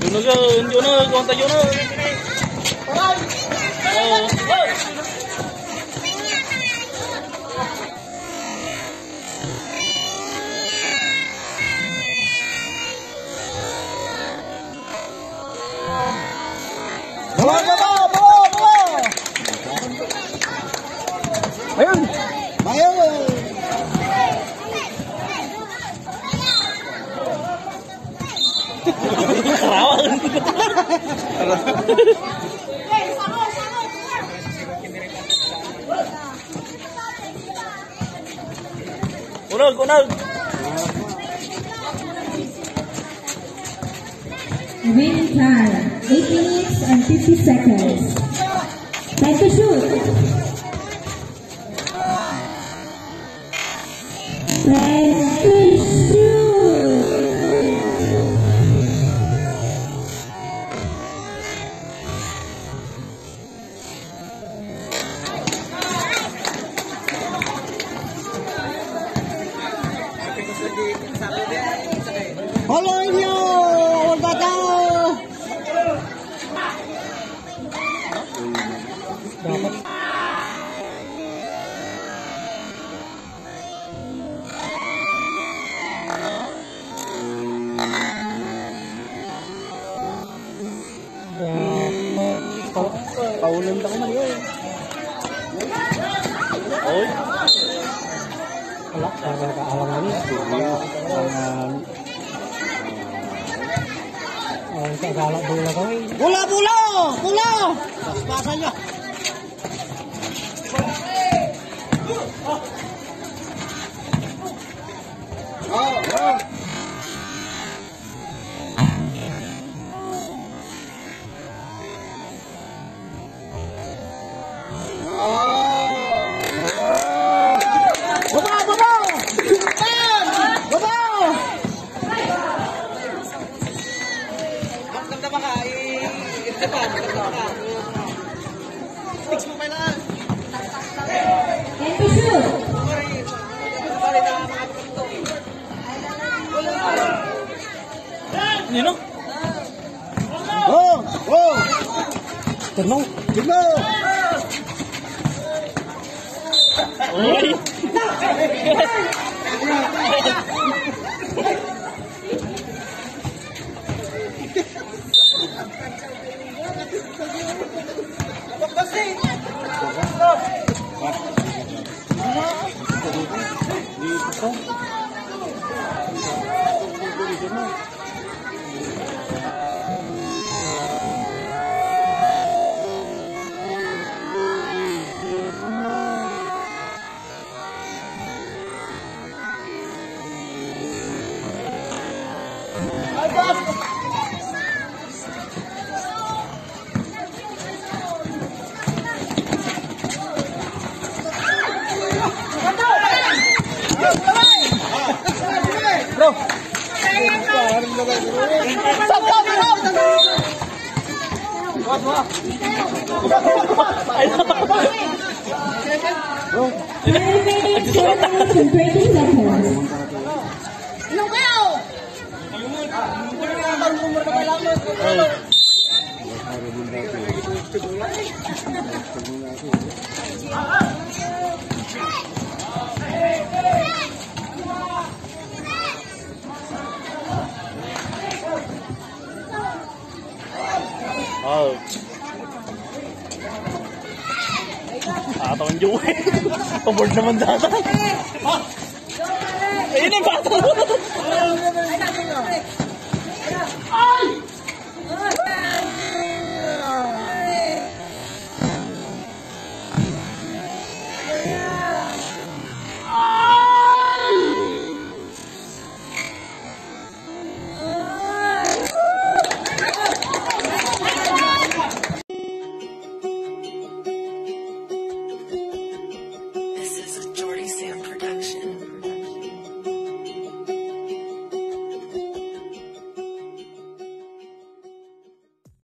Yun na, konta yun na. Ayun! Ayun! Karawan! Unag! Remaining time, 8 minutes and 50 seconds. Time to shoot. Time to shoot. Follow nyo! Huwag bataw! Dapat. Paulan ka man yun. Oy! Wala, kaalang nga rin. Kagalak bola ko eh. Bola! Paspasan nyo. Nino? Tenang. Oy! Bro! Oh. Atawan juga. Pabord naman data. Ayun yung bata.